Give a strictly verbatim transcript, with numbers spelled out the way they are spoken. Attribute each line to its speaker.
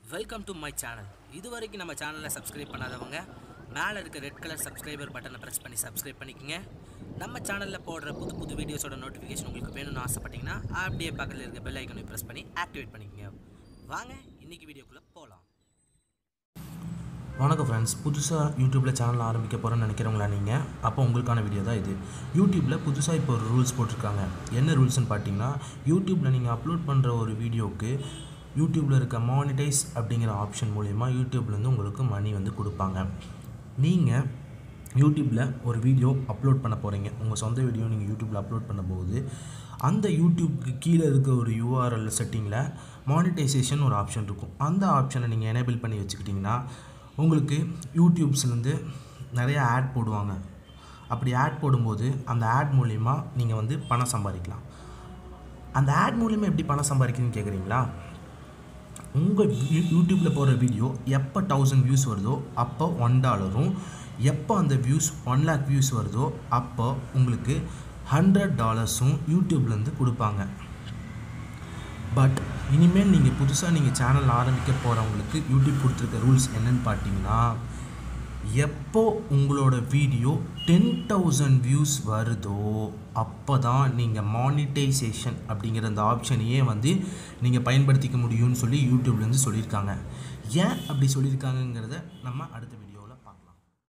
Speaker 1: Welcome to my channel. இது வரைக்கும் நம்ம சேனலை சப்ஸ்கிரைப் பண்ணாதவங்க மேலே இருக்க ரெட் கலர் சப்ஸ்கிரைபர் பட்டனை ப்ரெஸ் பண்ணி சப்ஸ்கிரைப் பண்ணிக்கோங்க. நம்ம சேனலில் போடுற புது புது வீடியோஸோட நோட்டிஃபிகேஷன் உங்களுக்கு வேணும்னு ஆசைப்பட்டீங்கன்னா அப்படியே பக்கத்தில் இருக்க பெல் ஐக்கனை ப்ரெஸ் பண்ணி ஆக்டிவேட் பண்ணிக்கோங்க. வாங்க இன்றைக்கி வீடியோக்குள்ளே போகலாம்.
Speaker 2: வணக்கம் ஃப்ரெண்ட்ஸ், புதுசாக யூடியூப்பில் சேனல் ஆரம்பிக்க போகிறேன்னு நினைக்கிறவங்களா நீங்கள்? அப்போ உங்களுக்கான வீடியோ தான் இது. யூடியூப்பில் புதுசாக இப்போ ஒரு ரூல்ஸ் போட்டிருக்காங்க. என்ன ரூல்ஸ்னு பார்த்தீங்கன்னா, யூடியூப்பில் நீங்கள் அப்லோட் பண்ணுற ஒரு வீடியோவுக்கு யூடியூப்பில் இருக்க மானிடைஸ் அப்படிங்கிற ஆப்ஷன் மூலிமா யூடியூப்லேருந்து உங்களுக்கு மணி வந்து கொடுப்பாங்க. நீங்கள் யூடியூப்பில் ஒரு வீடியோ அப்லோட் பண்ண போகிறீங்க, உங்கள் சொந்த வீடியோ நீங்கள் யூடியூப்பில் அப்லோட் பண்ணும்போது அந்த யூடியூப்க்கு கீழே இருக்க ஒரு யூஆர்எல் செட்டிங்கில் மானிட்டைசேஷன் ஒரு ஆப்ஷன் இருக்கும். அந்த ஆப்ஷனை நீங்கள் எனேபிள் பண்ணி வச்சுக்கிட்டிங்கன்னா உங்களுக்கு யூடியூப்ஸ்லேருந்து நிறைய ஆட் போடுவாங்க. அப்படி ஆட் போடும்போது அந்த ஆட் மூலிமா நீங்கள் வந்து பணம் சம்பாதிக்கலாம். அந்த ஆட் மூலிமா எப்படி பணம் சம்பாதிக்கிறீங்கன்னு கேட்குறீங்களா? உங்கள் யூடியூப்பில் போகிற வீடியோ எப்போ தௌசண்ட் வியூஸ் வருதோ அப்போ ஒன் டாலரும், எப்போ அந்த வியூஸ் ஒன் லேக் வியூஸ் வருதோ அப்போ உங்களுக்கு ஹண்ட்ரட் டாலர்ஸும் யூடியூப்லேருந்து கொடுப்பாங்க. பட் இனிமேல் நீங்கள் புதுசாக நீங்கள் சேனல் ஆரம்பிக்க போகிறவங்களுக்கு யூடியூப் கொடுத்துருக்க ரூல்ஸ் என்னென்னு பார்த்தீங்கன்னா, எப்போ உங்களோட வீடியோ டென் தௌசண்ட் வியூஸ் வருதோ அப்போ தான் நீங்கள் மானிட்டைசேஷன் அப்படிங்கிற அந்த ஆப்ஷனையே வந்து நீங்கள் பயன்படுத்திக்க முடியும்னு சொல்லி யூடியூப்லேருந்து சொல்லியிருக்காங்க. ஏன் அப்படி சொல்லியிருக்காங்கங்கிறத நம்ம அடுத்த வீடியோ